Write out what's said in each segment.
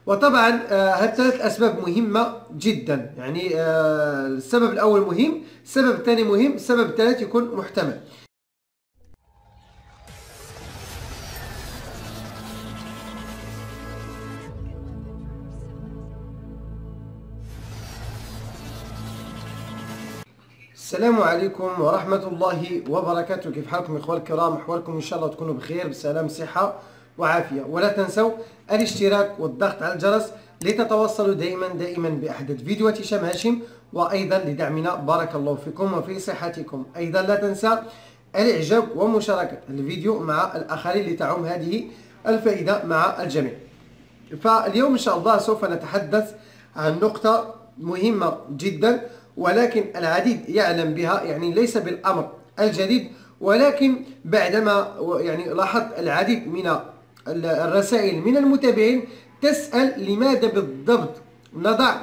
وطبعا هاد ثلاث أسباب مهمة جدا. يعني السبب الأول مهم، السبب الثاني مهم، السبب الثالث يكون محتمل. السلام عليكم ورحمة الله وبركاته. كيف حالكم إخواني الكرام؟ أحوالكم إن شاء الله تكونوا بخير بسلام صحة وعافية. ولا تنسوا الاشتراك والضغط على الجرس لتتوصلوا دائما بأحدث فيديوهات هشام هاشم، وأيضا لدعمنا بارك الله فيكم وفي صحتكم. أيضا لا تنسى الإعجاب ومشاركة الفيديو مع الآخرين لتعم هذه الفائدة مع الجميع. فاليوم إن شاء الله سوف نتحدث عن نقطة مهمة جدا، ولكن العديد يعلم بها، يعني ليس بالأمر الجديد، ولكن بعدما يعني لاحظت العديد من الرسائل من المتابعين تسأل لماذا بالضبط نضع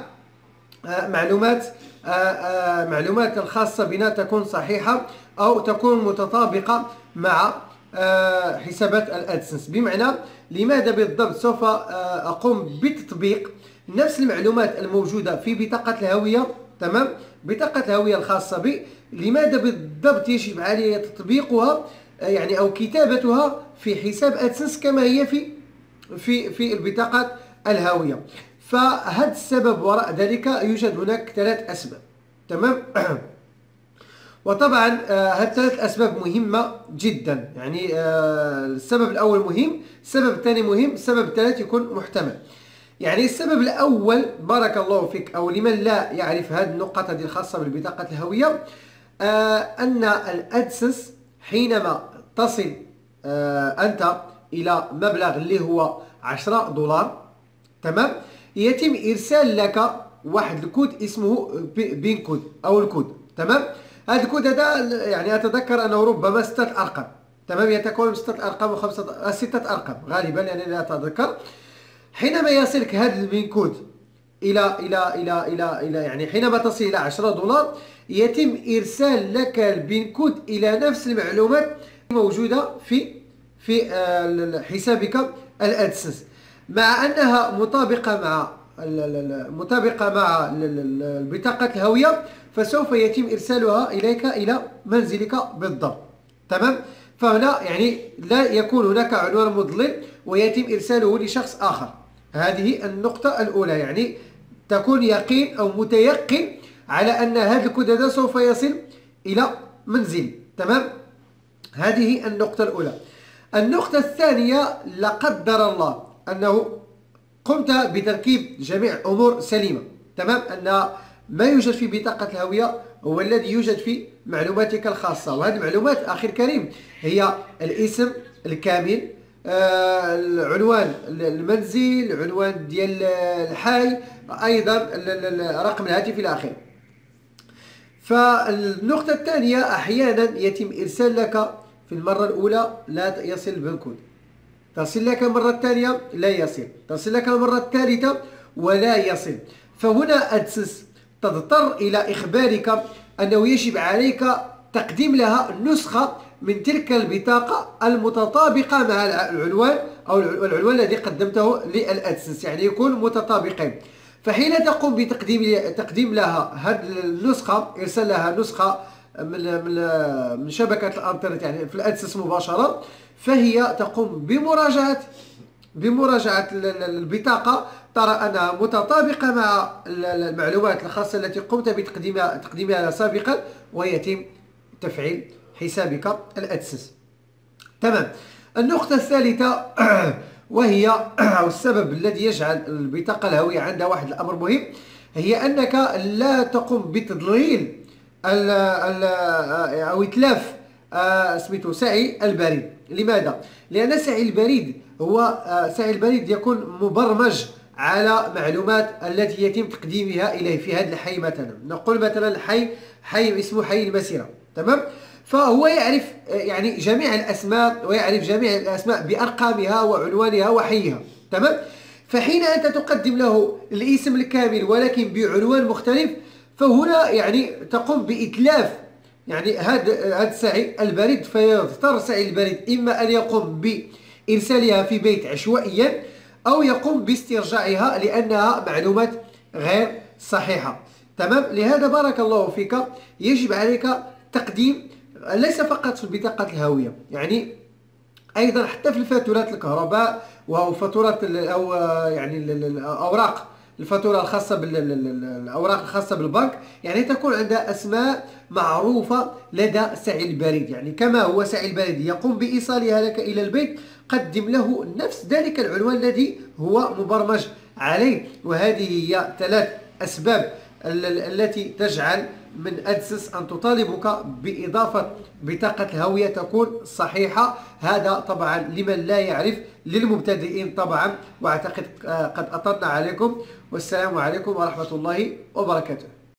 معلومات الخاصة بنا تكون صحيحة أو تكون متطابقة مع حسابات الأدسنس. بمعنى لماذا بالضبط سوف أقوم بتطبيق نفس المعلومات الموجودة في بطاقة الهوية، تمام، بطاقة الهوية الخاصة بي، لماذا بالضبط يجب علي تطبيقها يعني أو كتابتها في حساب أدسنس كما هي في البطاقة الهوية. فهذا السبب وراء ذلك يوجد هناك ثلاث أسباب، تمام. وطبعا هذه ثلاث أسباب مهمة جدا. يعني السبب الأول مهم، السبب الثاني مهم، السبب الثالث يكون محتمل. يعني السبب الأول بارك الله فيك، أو لمن لا يعرف هذه النقطة دي الخاصة بالبطاقة الهوية، أن الأدسنس حينما تصل أنت إلى مبلغ اللي هو 10 دولار، تمام، يتم إرسال لك واحد الكود اسمه بين كود أو الكود، تمام. هذا الكود هذا يعني أتذكر أنه ربما 6 أرقام، تمام، يتكون من 6 أرقام و 6 أرقام غالبا، يعني لا أتذكر. حينما يصلك هذا البين كود إلى يعني حينما تصل إلى 10 دولار يتم إرسال لك البين كود إلى نفس المعلومات الموجودة في حسابك الأدسنس، مع أنها مطابقة مع بطاقة الهوية، فسوف يتم إرسالها إليك إلى منزلك بالضبط، تمام. فهنا يعني لا يكون هناك عنوان مضلل ويتم إرساله لشخص آخر. هذه النقطة الأولى، يعني تكون يقين أو متيقن على أن هذا الكود هذا سوف يصل إلى منزل، تمام. هذه النقطة الأولى. النقطة الثانية، لا قدر الله أنه قمت بتركيب جميع أمور سليمة، تمام، أن ما يوجد في بطاقة الهوية هو الذي يوجد في معلوماتك الخاصة. وهذه المعلومات أخي الكريم هي الاسم الكامل، العنوان المنزل، العنوان ديال الحي، أيضا رقم الهاتف إلى آخره. فالنقطة الثانية، أحيانا يتم إرسال لك في المرة الأولى لا يصل بالكود، تصل لك المرة الثانية لا يصل، تصل لك المرة الثالثة ولا يصل. فهنا أدسنس تضطر إلى إخبارك أنه يجب عليك تقديم لها نسخة من تلك البطاقة المتطابقة مع العنوان أو العنوان الذي قدمته للأدسنس، يعني يكون متطابقين. فحين تقوم بتقديم لها هذه النسخة، إرسال لها نسخة من شبكة الانترنت يعني في الأدسنس مباشرة، فهي تقوم بمراجعة البطاقة، ترى أنها متطابقة مع المعلومات الخاصة التي قمت بتقديمها سابقا، ويتم تفعيل حسابك الأدسنس، تمام. النقطة الثالثة وهي أو السبب الذي يجعل البطاقة الهوية عندها واحد الأمر مهم، هي أنك لا تقوم بتضليل أو إتلاف سميتو سعي البريد. لماذا؟ لأن سعي البريد يكون مبرمج على معلومات التي يتم تقديمها إليه. في هذا الحي مثلا، نقول مثلا حي اسمه حي المسيرة، تمام، فهو يعرف يعني جميع الأسماء، ويعرف جميع الأسماء بأرقامها وعنوانها وحيها، تمام. فحين أنت تقدم له الاسم الكامل ولكن بعنوان مختلف، فهنا يعني تقوم بإتلاف يعني هذا سعي البريد. فيضطر سعي البريد إما أن يقوم بإرسالها في بيت عشوائيا، أو يقوم باسترجاعها لأنها معلومات غير صحيحة. تمام. لهذا بارك الله فيك يجب عليك تقديم ليس فقط في بطاقة الهوية، يعني أيضا حتى في فاتورات الكهرباء أو فاتورة أو يعني الأوراق، الفاتورة الخاصة بالأوراق الخاصة بالبنك، يعني تكون عندها أسماء معروفة لدى سعي البريد. يعني كما هو سعي البريد يقوم بإيصالها لك إلى البيت، قدم له نفس ذلك العنوان الذي هو مبرمج عليه. وهذه هي 3 أسباب التي تجعل من أدسنس أن تطالبك بإضافة بطاقة الهوية تكون صحيحة. هذا طبعا لمن لا يعرف، للمبتدئين طبعا. وأعتقد قد أطلنا عليكم، والسلام عليكم ورحمة الله وبركاته.